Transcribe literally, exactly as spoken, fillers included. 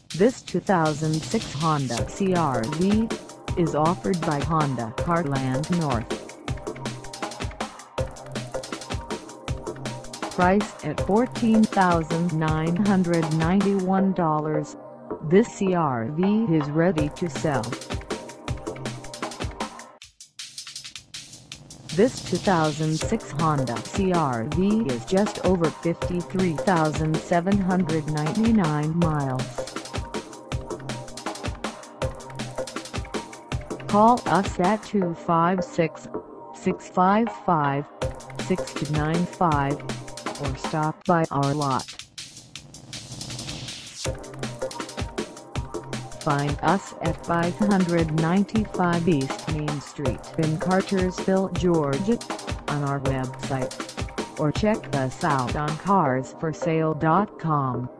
This two thousand six Honda C R V is offered by Honda Carland North. Priced at fourteen thousand nine hundred ninety-one dollars, this C R V is ready to sell. This two thousand six Honda C R V is just over fifty-three thousand seven hundred ninety-nine miles. Call us at two five six, six five five, six two nine five or stop by our lot. Find us at five ninety-five East Main Street in Cartersville, Georgia, on our website, or check us out on cars for sale dot com.